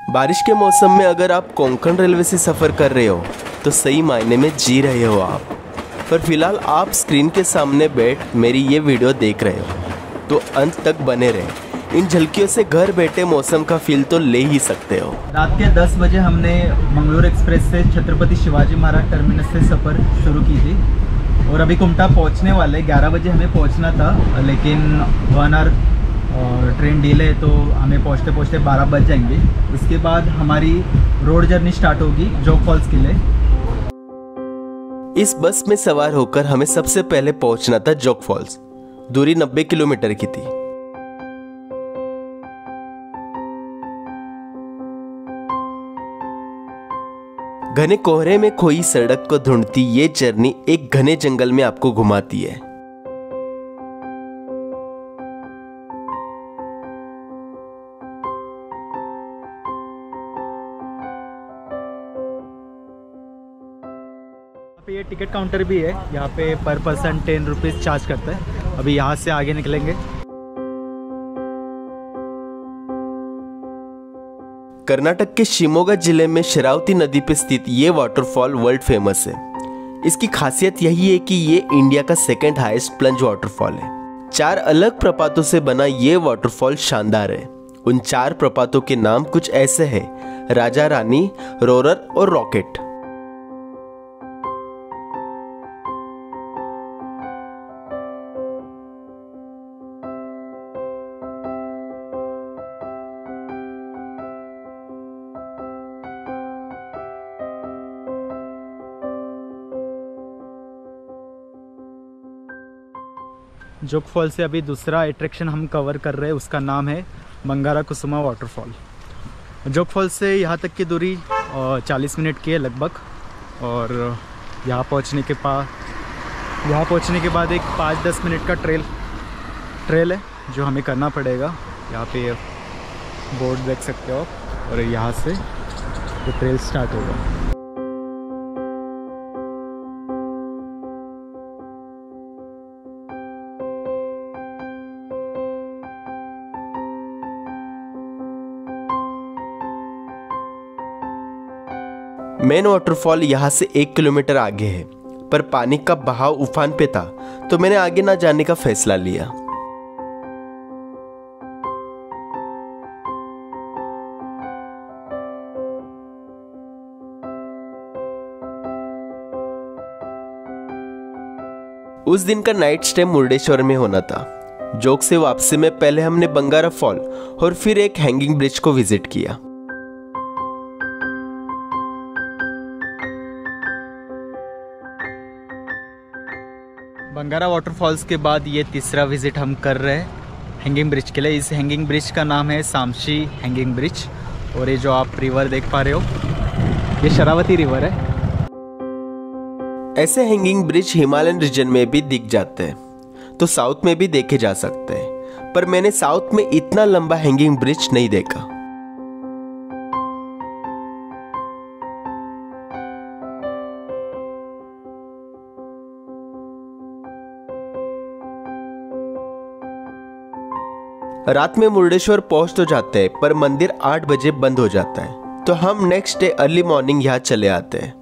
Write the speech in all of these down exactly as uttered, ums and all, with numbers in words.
बारिश के मौसम में अगर आप कोंकण रेलवे से सफ़र कर रहे हो तो सही मायने में जी रहे हो आप। पर फिलहाल आप स्क्रीन के सामने बैठ मेरी ये वीडियो देख रहे हो तो अंत तक बने रहे। इन झलकियों से घर बैठे मौसम का फील तो ले ही सकते हो। रात के दस बजे हमने मंगलोर एक्सप्रेस से छत्रपति शिवाजी महाराज टर्मिनस से सफ़र शुरू की थी और अभी कुमटा पहुंचने वाले। ग्यारह बजे हमें पहुंचना था लेकिन वन आवर और ट्रेन डिले तो हमें पहुंचते पहुंचते बारह बज जाएंगे। उसके बाद हमारी रोड जर्नी स्टार्ट होगी जोग फॉल्स के लिए। इस बस में सवार होकर हमें सबसे पहले पहुंचना था जोग फॉल्स। दूरी नब्बे किलोमीटर की थी। घने कोहरे में खोई सड़क को ढूंढती ये जर्नी एक घने जंगल में आपको घुमाती है। यहाँ पे ये टिकट काउंटर भी है। यहाँ पे पर पर्सन टेन रुपीज़ चार्ज करता है। अभी यहाँ से आगे निकलेंगे। कर्नाटक के शिमोगा जिले में शरावती नदी पर स्थित ये वाटरफॉल वर्ल्ड फेमस है। इसकी खासियत यही है कि ये इंडिया का सेकंड हाईएस्ट प्लंज वाटरफॉल है। चार अलग प्रपातों से बना ये वाटरफॉल शानदार है। उन चार प्रपातों के नाम कुछ ऐसे हैं: राजा रानी, रोरर और रॉकेट। जोग फॉल से अभी दूसरा अट्रैक्शन हम कवर कर रहे हैं, उसका नाम है बंगारा कुसुमा वाटरफॉल। जोग फॉल से यहाँ तक की दूरी चालीस मिनट की है लगभग। और यहाँ पहुँचने के बाद यहाँ पहुँचने के बाद एक पाँच दस मिनट का ट्रेल ट्रेल है जो हमें करना पड़ेगा। यहाँ पे बोर्ड देख सकते हो आप और यहाँ से तो ट्रेल स्टार्ट होगा। मेन वाटरफॉल यहाँ से एक किलोमीटर आगे है, पर पानी का बहाव उफान पे था तो मैंने आगे ना जाने का फैसला लिया। उस दिन का नाइट स्टे मुर्डेश्वर में होना था। जोग से वापसी में पहले हमने बंगारा फॉल और फिर एक हैंगिंग ब्रिज को विजिट किया। बंगारा वाटरफॉल्स के बाद ये तीसरा विजिट हम कर रहे हैं हैंगिंग ब्रिज के लिए। इस हैंगिंग ब्रिज का नाम है सामशी हैंगिंग ब्रिज। और ये जो आप रिवर देख पा रहे हो ये शरावती रिवर है। ऐसे हैंगिंग ब्रिज हिमालयन रीजन में भी दिख जाते हैं तो साउथ में भी देखे जा सकते हैं, पर मैंने साउथ में इतना लंबा हैंगिंग ब्रिज नहीं देखा। रात में मुर्डेश्वर पहुंच तो जाते हैं पर मंदिर आठ बजे बंद हो जाता है, तो हम नेक्स्ट डे अर्ली मॉर्निंग यहाँ चले आते हैं।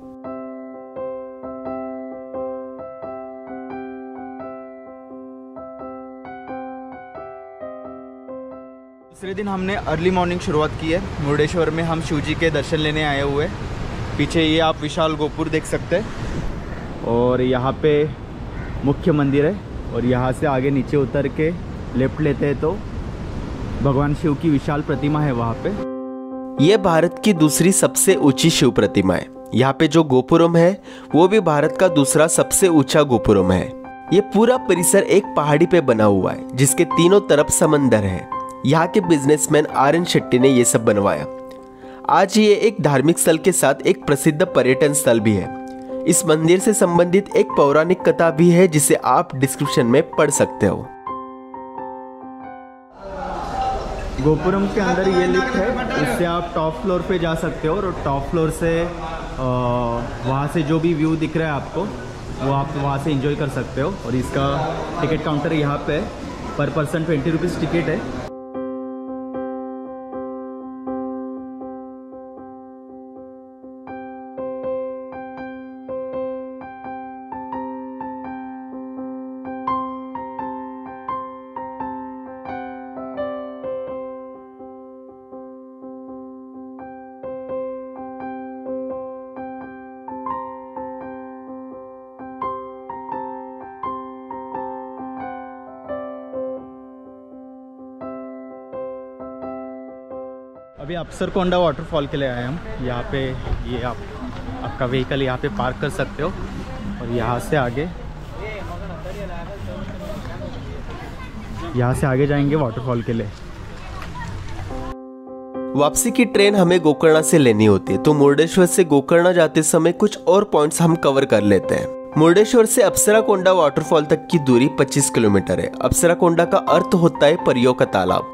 दूसरे दिन हमने अर्ली मॉर्निंग शुरुआत की है। मुर्डेश्वर में हम शिव जी के दर्शन लेने आए हुए। पीछे ये आप विशाल गोपुर देख सकते हैं और यहाँ पे मुख्य मंदिर है। और यहाँ से आगे नीचे उतर के लेफ्ट लेते हैं तो भगवान शिव की विशाल प्रतिमा है वहाँ पे। ये भारत की दूसरी सबसे ऊंची शिव प्रतिमा है। यहाँ पे जो गोपुरम है वो भी भारत का दूसरा सबसे ऊंचा गोपुरम है। ये पूरा परिसर एक पहाड़ी पे बना हुआ है जिसके तीनों तरफ समंदर है। यहाँ के बिजनेसमैन आर एन शेट्टी ने ये सब बनवाया। आज ये एक धार्मिक स्थल के साथ एक प्रसिद्ध पर्यटन स्थल भी है। इस मंदिर से संबंधित एक पौराणिक कथा भी है जिसे आप डिस्क्रिप्शन में पढ़ सकते हो। गोपुरम के अंदर ये लिफ्ट है, इससे आप टॉप फ्लोर पे जा सकते हो और टॉप फ्लोर से वहाँ से जो भी व्यू दिख रहा है आपको वो आप वहाँ से एंजॉय कर सकते हो। और इसका टिकट काउंटर यहाँ पे पर पर्सन ट्वेंटी रुपीज़ टिकट है। अभी अप्सरकोंडा वाटरफॉल के लिए आए हम। यहाँ पे ये आप आपका व्हीकल यहाँ पे पार्क कर सकते हो और यहाँ से आगे यहाँ से आगे जाएंगे वाटरफॉल के लिए। वापसी की ट्रेन हमें गोकर्णा से लेनी होती है, तो मुर्डेश्वर से गोकर्णा जाते समय कुछ और पॉइंट्स हम कवर कर लेते हैं। मुर्डेश्वर से अप्सराकोंडा वाटरफॉल तक की दूरी पच्चीस किलोमीटर है। अप्सराकोंडा का अर्थ होता है परियों का तालाब।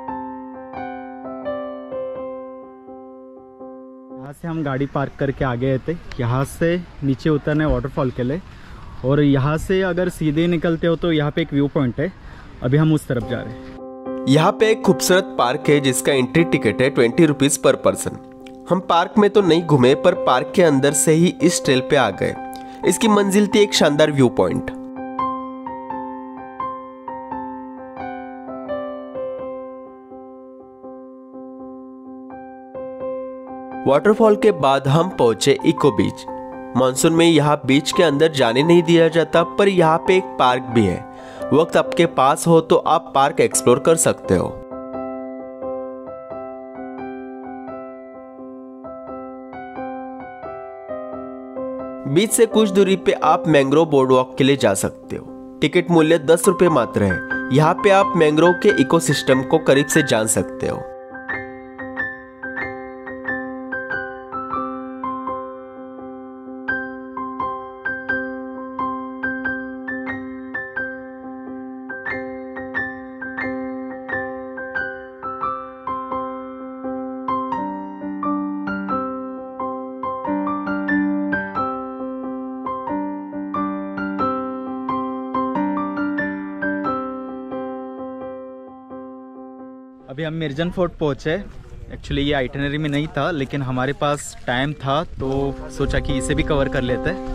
यहाँ से हम गाड़ी पार्क करके आ गए थे। यहाँ से नीचे उतरने वाटरफॉल के लिए, और यहाँ से अगर सीधे निकलते हो तो यहाँ पे एक व्यू पॉइंट है। अभी हम उस तरफ जा रहे हैं। यहाँ पे एक खूबसूरत पार्क है जिसका एंट्री टिकट है ट्वेंटी रुपीज पर पर्सन। हम पार्क में तो नहीं घूमे, पर पार्क के अंदर से ही इस ट्रेल पे आ गए। इसकी मंजिल थी एक शानदार व्यू पॉइंट। वाटरफॉल के बाद हम पहुंचे इको बीच। मानसून में यहाँ बीच के अंदर जाने नहीं दिया जाता, पर यहाँ पे एक पार्क भी है। वक्त आपके पास हो तो आप पार्क एक्सप्लोर कर सकते हो। बीच से कुछ दूरी पे आप मैंग्रोव बोर्ड वॉक के लिए जा सकते हो। टिकट मूल्य दस रुपए मात्र है। यहाँ पे आप मैंग्रोव के इकोसिस्टम को करीब से जान सकते हो। अभी हम मिर्जन फोर्ट पहुँचे। एक्चुअली ये आइटनरी में नहीं था, लेकिन हमारे पास टाइम था तो सोचा कि इसे भी कवर कर लेते हैं।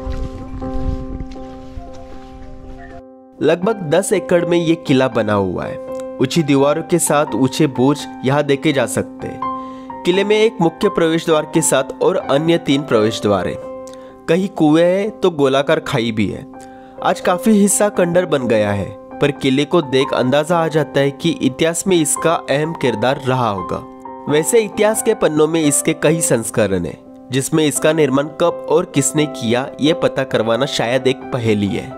लगभग दस एकड़ में ये किला बना हुआ है। ऊंची दीवारों के साथ ऊंचे बुर्ज यहाँ देखे जा सकते हैं। किले में एक मुख्य प्रवेश द्वार के साथ और अन्य तीन प्रवेश द्वार हैं। कहीं कुएं हैं तो गोलाकार खाई भी है। आज काफी हिस्सा खंडर बन गया है, पर किले को देख अंदाजा आ जाता है कि इतिहास में इसका अहम किरदार रहा होगा। वैसे इतिहास के पन्नों में इसके कई संस्करण हैं, जिसमें इसका निर्माण कब और किसने किया ये पता करवाना शायद एक पहेली है।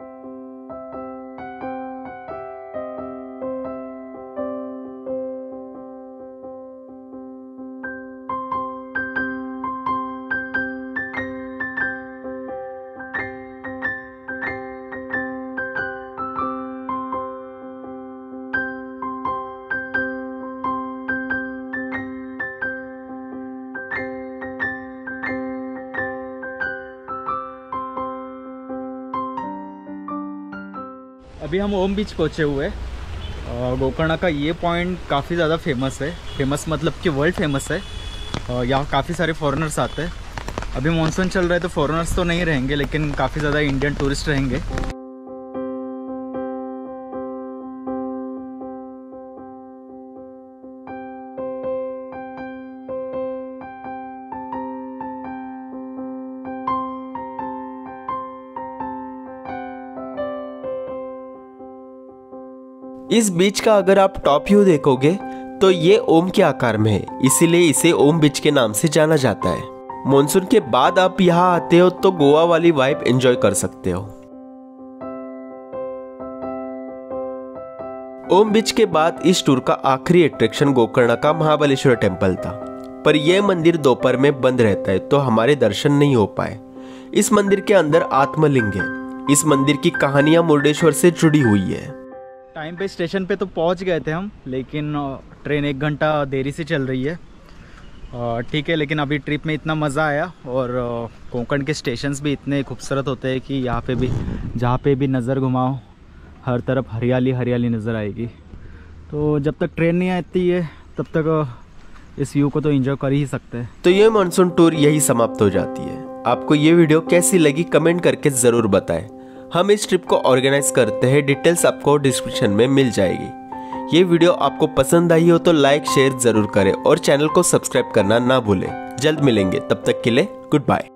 अभी हम ओम बीच पहुँचे हुए। गोकर्णा का ये पॉइंट काफ़ी ज़्यादा फेमस है। फेमस मतलब कि वर्ल्ड फेमस है। यहाँ काफ़ी सारे फॉरेनर्स आते हैं। अभी मानसून चल रहा है तो फॉरेनर्स तो नहीं रहेंगे, लेकिन काफ़ी ज़्यादा इंडियन टूरिस्ट रहेंगे। इस बीच का अगर आप टॉप व्यू देखोगे तो ये ओम के आकार में है, इसीलिए इसे ओम बीच के नाम से जाना जाता है। मॉनसून के बाद आप यहाँ आते हो तो गोवा वाली वाइब एंजॉय कर सकते हो। ओम बीच के बाद इस टूर का आखिरी अट्रैक्शन गोकर्णा का महाबलेश्वर टेम्पल था, पर यह मंदिर दोपहर में बंद रहता है तो हमारे दर्शन नहीं हो पाए। इस मंदिर के अंदर आत्मलिंग है। इस मंदिर की कहानियां मुर्डेश्वर से जुड़ी हुई है। टाइम पे स्टेशन पे तो पहुंच गए थे हम, लेकिन ट्रेन एक घंटा देरी से चल रही है। ठीक है, लेकिन अभी ट्रिप में इतना मज़ा आया और कोंकण के स्टेशंस भी इतने खूबसूरत होते हैं कि यहाँ पे भी जहाँ पे भी नज़र घुमाओ हर तरफ हरियाली हरियाली नज़र आएगी। तो जब तक ट्रेन नहीं आती है तब तक इस व्यू को तो एंजॉय कर ही सकते हैं। तो ये मानसून टूर यही समाप्त हो जाती है। आपको ये वीडियो कैसी लगी कमेंट करके ज़रूर बताएं। हम इस ट्रिप को ऑर्गेनाइज करते हैं, डिटेल्स आपको डिस्क्रिप्शन में मिल जाएगी। ये वीडियो आपको पसंद आई हो तो लाइक शेयर जरूर करें और चैनल को सब्सक्राइब करना ना भूलें। जल्द मिलेंगे, तब तक के लिए गुड बाय।